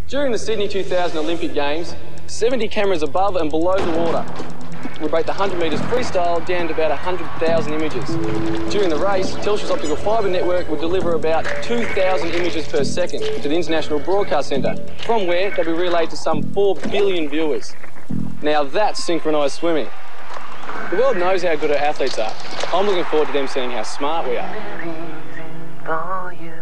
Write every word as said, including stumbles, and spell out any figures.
During the Sydney two thousand Olympic Games, seventy cameras above and below the water would break the one hundred metres freestyle down to about one hundred thousand images. During the race, Telstra's optical fibre network would deliver about two thousand images per second to the International Broadcast Centre, from where they'll be relayed to some four billion viewers. Now that's synchronised swimming. The world knows how good our athletes are. I'm looking forward to them seeing how smart we are.